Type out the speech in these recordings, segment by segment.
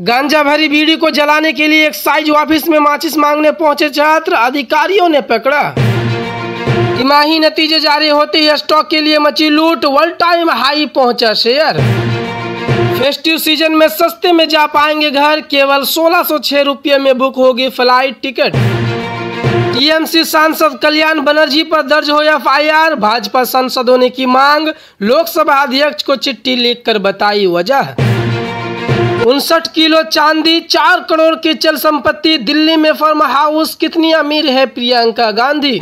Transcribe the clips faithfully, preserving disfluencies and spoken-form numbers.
गांजा भरी बीड़ी को जलाने के लिए एक्साइज ऑफिस में माचिस मांगने पहुंचे छात्र, अधिकारियों ने पकड़ा। तिमाही नतीजे जारी होते ही स्टॉक के लिए मची लूट, वर्ल्ड टाइम हाई पहुंचा शेयर। फेस्टिव सीजन में सस्ते में जा पाएंगे घर, केवल सोलह सौ छह रुपये में बुक होगी फ्लाइट टिकट। टीएमसी सांसद कल्याण बनर्जी पर दर्ज हो एफ आई आर, भाजपा सांसद होने की मांग, लोकसभा अध्यक्ष को चिट्ठी लिखकर बताई वजह। उनसठ किलो चांदी, चार करोड़ की चल संपत्ति, दिल्ली में फार्म हाउस, कितनी अमीर है प्रियंका गांधी।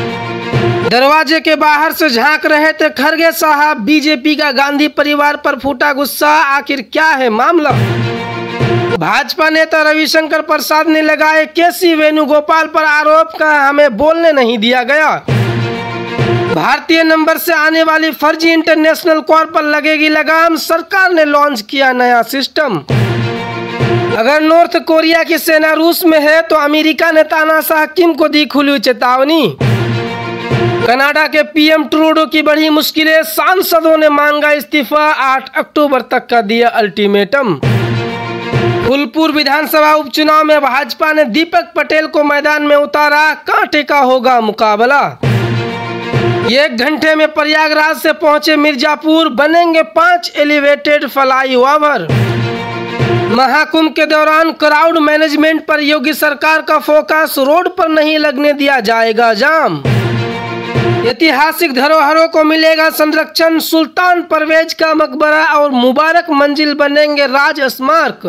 दरवाजे के बाहर से झांक रहे थे खरगे साहब, बीजेपी का गांधी परिवार पर फूटा गुस्सा, आखिर क्या है मामला। भाजपा नेता रविशंकर प्रसाद ने लगाए केसी वेणुगोपाल पर आरोप, का हमें बोलने नहीं दिया गया। भारतीय नंबर से आने वाली फर्जी इंटरनेशनल कॉल पर लगेगी लगाम, सरकार ने लॉन्च किया नया सिस्टम। अगर नॉर्थ कोरिया की सेना रूस में है तो अमेरिका ने तानाशाह किम को दी खुली चेतावनी। कनाडा के पीएम ट्रूडो की बड़ी मुश्किलें, सांसदों ने मांगा इस्तीफा, आठ अक्टूबर तक का दिया अल्टीमेटम। फूलपुर विधानसभा उपचुनाव में भाजपा ने दीपक पटेल को मैदान में उतारा, कांटे का होगा मुकाबला। एक घंटे में प्रयागराज से पहुंचे मिर्जापुर, बनेंगे पांच एलिवेटेड फ्लाईओवर। महाकुंभ के दौरान क्राउड मैनेजमेंट पर योगी सरकार का फोकस, रोड पर नहीं लगने दिया जाएगा जाम। ऐतिहासिक धरोहरों को मिलेगा संरक्षण, सुल्तान परवेज का मकबरा और मुबारक मंजिल बनेंगे राज स्मारक।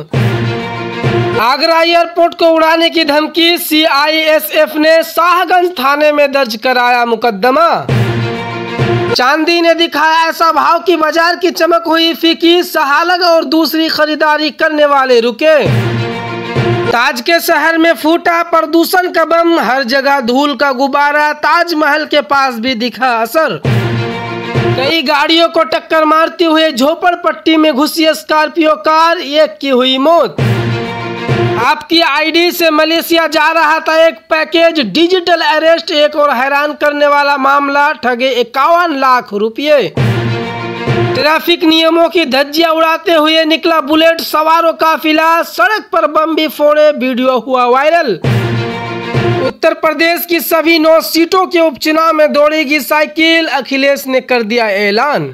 आगरा एयरपोर्ट को उड़ाने की धमकी, सी आई एस एफ ने शाहगंज थाने में दर्ज कराया मुकदमा। चांदी ने दिखाया ऐसा भाव कि बाजार की चमक हुई फीकी, सहालग और दूसरी खरीदारी करने वाले रुके। ताज के शहर में फूटा प्रदूषण का बम, हर जगह धूल का गुब्बारा, ताजमहल के पास भी दिखा असर। कई गाड़ियों को टक्कर मारते हुए झोपड़पट्टी में घुसी स्कॉर्पियो कार, एक की हुई मौत। आपकी आईडी से मलेशिया जा रहा था एक पैकेज, डिजिटल अरेस्ट, एक और हैरान करने वाला मामला, ठगे इक्यावन लाख रुपए। ट्रैफिक नियमों की धज्जियां उड़ाते हुए निकला बुलेट सवारों काफिला, सड़क पर बम भी फोड़े, वीडियो हुआ वायरल। उत्तर प्रदेश की सभी नौ सीटों के उपचुनाव में दौड़ेगी साइकिल, अखिलेश ने कर दिया ऐलान।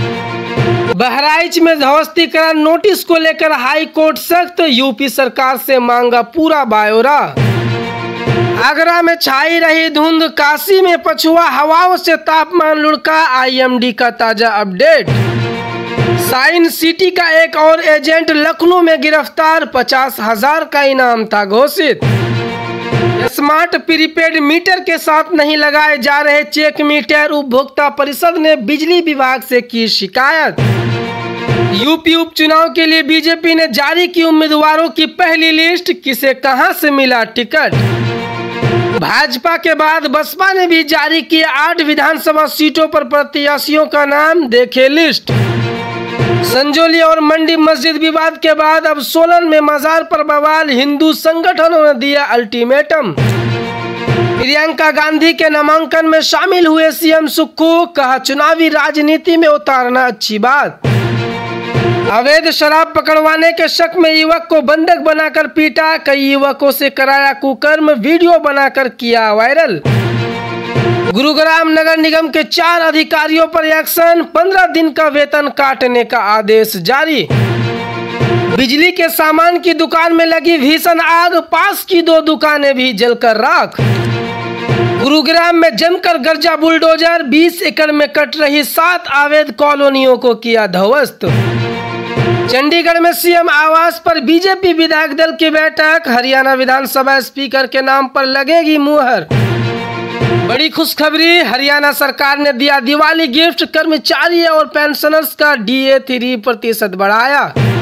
बहराइच में ध्वस्तीकरण नोटिस को लेकर हाई कोर्ट सख्त, यूपी सरकार से मांगा पूरा ब्यौरा। आगरा में छाई रही धुंध, काशी में पछुआ हवाओं से तापमान लुढ़का, आई एम डी का ताजा अपडेट। साइंस सिटी का एक और एजेंट लखनऊ में गिरफ्तार, पचास हजार का इनाम था घोषित। स्मार्ट प्रीपेड मीटर के साथ नहीं लगाए जा रहे चेक मीटर, उपभोक्ता परिषद ने बिजली विभाग से की शिकायत। यूपी उपचुनाव के लिए बीजेपी ने जारी की उम्मीदवारों की पहली लिस्ट, किसे कहां से मिला टिकट। भाजपा के बाद बसपा ने भी जारी किया आठ विधानसभा सीटों पर प्रत्याशियों का नाम, देखे लिस्ट। संजौली और मंडी मस्जिद विवाद के बाद अब सोलन में मजार पर बवाल, हिंदू संगठनों ने दिया अल्टीमेटम। प्रियंका गांधी के नामांकन में शामिल हुए सीएम सुक्खू, कहा चुनावी राजनीति में उतारना अच्छी बात। अवैध शराब पकड़वाने के शक में युवक को बंधक बनाकर पीटा, कई युवकों से कराया कुकर्म, वीडियो बनाकर किया वायरल। गुरुग्राम नगर निगम के चार अधिकारियों पर एक्शन, पंद्रह दिन का वेतन काटने का आदेश जारी। बिजली के सामान की दुकान में लगी भीषण आग, पास की दो दुकानें भी जलकर राख। गुरुग्राम में जमकर गरजा बुलडोजर, बीस एकड़ में कट रही सात अवैध कॉलोनियों को किया ध्वस्त। चंडीगढ़ में सीएम आवास पर बीजेपी विधायक दल की बैठक, हरियाणा विधानसभा स्पीकर के नाम पर लगेगी मुहर। बड़ी खुशखबरी, हरियाणा सरकार ने दिया दिवाली गिफ्ट, कर्मचारी और पेंशनर्स का डीए तीन प्रतिशत बढ़ाया।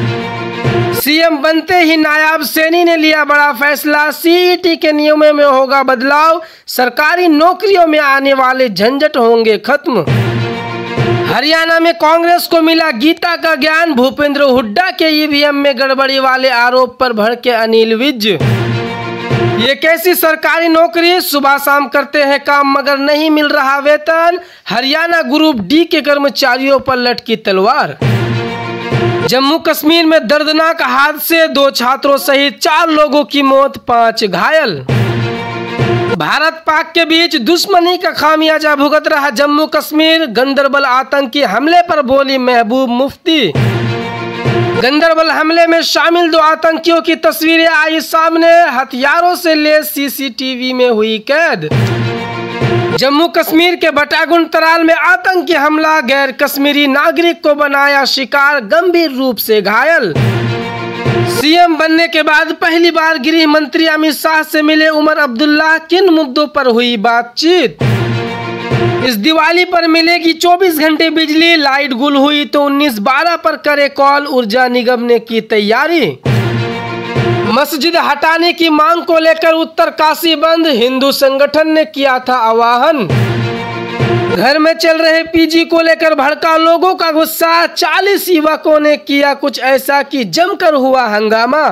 सीएम बनते ही नायाब सैनी ने लिया बड़ा फैसला, सीईटी के नियमों में होगा बदलाव, सरकारी नौकरियों में आने वाले झंझट होंगे खत्म। हरियाणा में कांग्रेस को मिला गीता का ज्ञान, भूपेंद्र हुड्डा के ईवीएम में गड़बड़ी वाले आरोप पर भड़के अनिल विज। ये कैसी सरकारी नौकरी, सुबह शाम करते हैं काम मगर नहीं मिल रहा वेतन, हरियाणा ग्रुप डी के कर्मचारियों पर लटकी तलवार। जम्मू कश्मीर में दर्दनाक हादसे, दो छात्रों सहित चार लोगों की मौत, पांच घायल। भारत पाक के बीच दुश्मनी का खामियाजा भुगत रहा जम्मू कश्मीर, गंदरबल आतंकी हमले पर बोली महबूब मुफ्ती। गंदरबल हमले में शामिल दो आतंकियों की तस्वीरें आई सामने, हथियारों से लैस सीसीटीवी में हुई कैद। जम्मू कश्मीर के बटागुंड तराल में आतंकी हमला, गैर कश्मीरी नागरिक को बनाया शिकार, गंभीर रूप से घायल। सीएम बनने के बाद पहली बार गृह मंत्री अमित शाह से मिले उमर अब्दुल्ला, किन मुद्दों पर हुई बातचीत। इस दिवाली पर मिलेगी चौबीस घंटे बिजली, लाइट गुल हुई तो उन्नीस बारह पर करे कॉल, ऊर्जा निगम ने की तैयारी। मस्जिद हटाने की मांग को लेकर उत्तरकाशी बंद, हिंदू संगठन ने किया था आह्वान। घर में चल रहे पीजी को लेकर भड़का लोगों का गुस्सा, चालीस युवकों ने किया कुछ ऐसा कि जमकर हुआ हंगामा।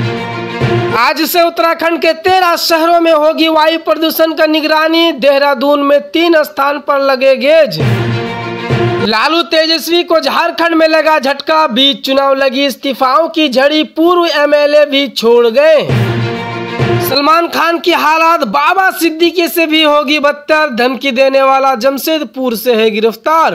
आज से उत्तराखंड के तेरह शहरों में होगी वायु प्रदूषण का निगरानी, देहरादून में तीन स्थान पर लगे गेज। लालू तेजस्वी को झारखंड में लगा झटका, बीच चुनाव लगी इस्तीफाओं की झड़ी, पूर्व एमएलए भी छोड़ गए। सलमान खान की हालात बाबा सिद्दीकी से भी होगी बदतर, धमकी देने वाला जमशेदपुर से है गिरफ्तार।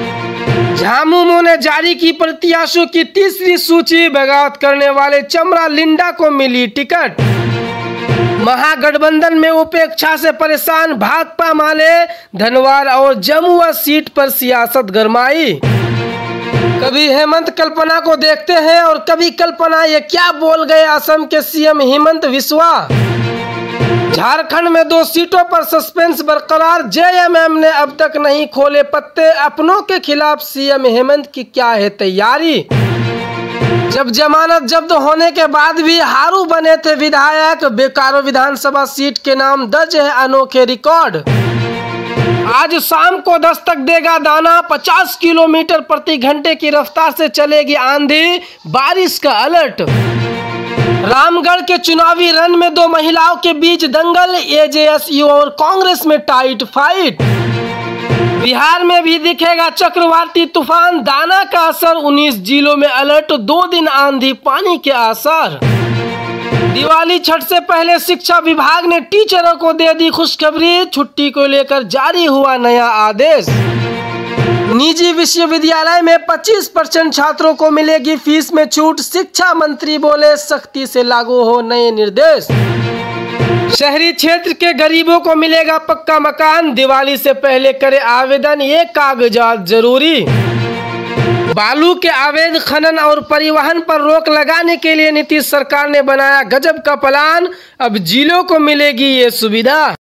झामुमो ने जारी की प्रत्याशियों की तीसरी सूची, बगावत करने वाले चमरा लिंडा को मिली टिकट। महागठबंधन में उपेक्षा से परेशान भाकपा माले, धनवार और जमुआ सीट पर सियासत गरमाई। कभी हेमंत कल्पना को देखते हैं और कभी कल्पना ये क्या बोल गए असम के सीएम हेमंत बिस्वा। झारखंड में दो सीटों पर सस्पेंस बरकरार, जेएमएम ने अब तक नहीं खोले पत्ते, अपनों के खिलाफ सीएम हेमंत की क्या है तैयारी। जब जमानत जब्त होने के बाद भी हारू बने थे विधायक, बेकारो विधानसभा सीट के नाम दर्ज है अनोखे रिकॉर्ड। आज शाम को दस्तक देगा दाना, पचास किलोमीटर प्रति घंटे की रफ्तार से चलेगी आंधी, बारिश का अलर्ट। रामगढ़ के चुनावी रण में दो महिलाओं के बीच दंगल, एजेएसयू और कांग्रेस में टाइट फाइट। बिहार में भी दिखेगा चक्रवाती तूफान, दाना का असर, उन्नीस जिलों में अलर्ट, दो दिन आंधी पानी के आसार। दिवाली छठ से पहले शिक्षा विभाग ने टीचरों को दे दी खुशखबरी, छुट्टी को लेकर जारी हुआ नया आदेश। निजी विश्वविद्यालय में पच्चीस परसेंट छात्रों को मिलेगी फीस में छूट, शिक्षा मंत्री बोले सख्ती से लागू हो नए निर्देश। शहरी क्षेत्र के गरीबों को मिलेगा पक्का मकान, दिवाली से पहले करे आवेदन, ये कागजात जरूरी। बालू के अवैध खनन और परिवहन पर रोक लगाने के लिए नीतीश सरकार ने बनाया गजब का प्लान, अब जिलों को मिलेगी ये सुविधा।